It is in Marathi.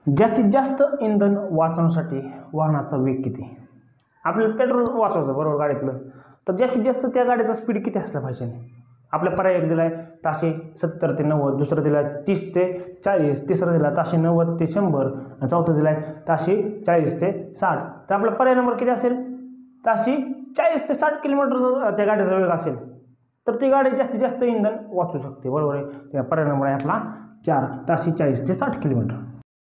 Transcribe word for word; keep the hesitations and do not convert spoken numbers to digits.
जास्तीत जास्त इंधन वाचवण्यासाठी वाहनाचा वेग किती? आपल्याला पेट्रोल वाचवायचं बरोबर गाडीतलं, तर जास्तीत जास्त त्या गाडीचा स्पीड किती असला पाहिजे? आपल्या पर्याय एक दिला आहे ताशे सत्तर ते नव्वद, दुसरं दिला आहे तीस ते चाळीस, तिसरं दिला ताशे नव्वद ते शंभर आणि चौथं दिला आहे ताशे चाळीस ते साठ. तर आपला पर्याय नंबर किती असेल? ताशे चाळीस ते साठ किलोमीटर त्या गाडीचा वेग असेल तर ती गाडी जास्तीत जास्त इंधन वाचू शकते. बरोबर आहे. त्या पर्याय नंबर आहे आपला चार, ताशे चाळीस ते साठ किलोमीटर.